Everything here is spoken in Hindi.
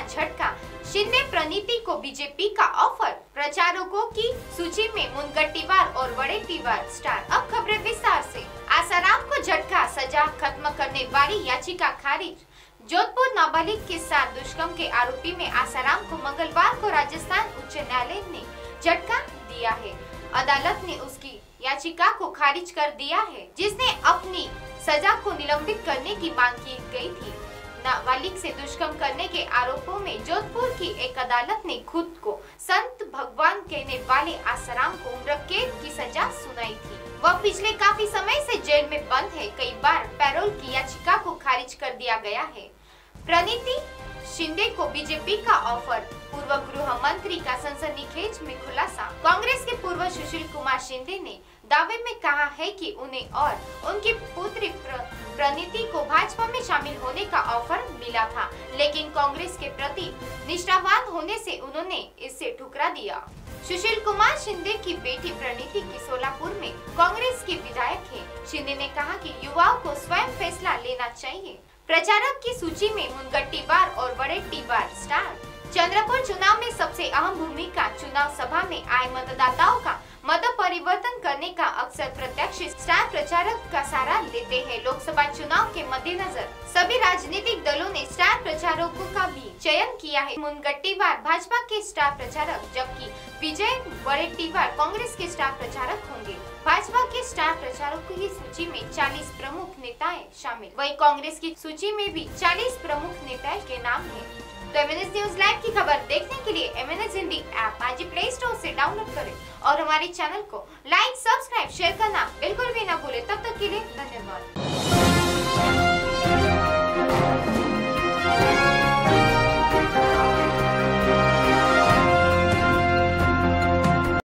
झटका, शिंदे प्रणीति को बीजेपी का ऑफर। प्रचारकों की सूची में मुनगंटीवार और वडेट्टीवार स्टार। अब खबरें विस्तार से। आसाराम को झटका, सजा खत्म करने वाली याचिका खारिज। जोधपुर नाबालिग के साथ दुष्कर्म के आरोपी में आसाराम को मंगलवार को राजस्थान उच्च न्यायालय ने झटका दिया है। अदालत ने उसकी याचिका को खारिज कर दिया है, जिसने अपनी सजा को निलंबित करने की मांग की गई थी। नाबालिग से दुष्कर्म करने के आरोपों में जोधपुर की एक अदालत ने खुद को संत भगवान कहने वाले आसाराम को उम्र कैद की सजा सुनाई थी। वह पिछले काफी समय से जेल में बंद है। कई बार पैरोल की याचिका को खारिज कर दिया गया है। प्रणीति शिंदे को बीजेपी का ऑफर। पूर्व गृह मंत्री का सनसनीखेज में खुलासा। कांग्रेस के पूर्व सुशील कुमार शिंदे ने दावे में कहा है कि उन्हें और उनकी पुत्री प्रणीति को भाजपा में शामिल होने का ऑफर मिला था, लेकिन कांग्रेस के प्रति निष्ठावान होने से उन्होंने इसे ठुकरा दिया। सुशील कुमार शिंदे की बेटी प्रणीति की सोलापुर में कांग्रेस की विधायक है। शिंदे ने कहा कि युवाओं को स्वयं फैसला लेना चाहिए। प्रचारक की सूची में मुनगंटीवार और वडेट्टीवार स्टार। चंद्रपुर चुनाव में सबसे अहम भूमिका चुनाव सभा में आए मतदाताओं का मत परिवर्तन करने का अक्सर प्रत्यक्ष स्टार प्रचारक का सहारा लेते हैं। लोकसभा चुनाव के मद्देनजर सभी राजनीतिक दलों ने स्टार प्रचारकों का भी चयन किया है। मुनगंटीवार भाजपा के स्टार प्रचारक, जबकि विजय वडेट्टीवार कांग्रेस के स्टार प्रचारक होंगे। भाजपा के स्टार प्रचारकों की सूची में 40 प्रमुख नेताएं शामिल, वहीं कांग्रेस की सूची में भी 40 प्रमुख नेताओं के नाम हैं। तो MNS न्यूज लाइव की खबर देखने के लिए MNS हिंदी ऐप आज ही प्ले स्टोर से डाउनलोड करें और हमारे चैनल को लाइक, सब्सक्राइब, शेयर करना बिल्कुल भी ना भूलें। तब तक के लिए धन्यवाद।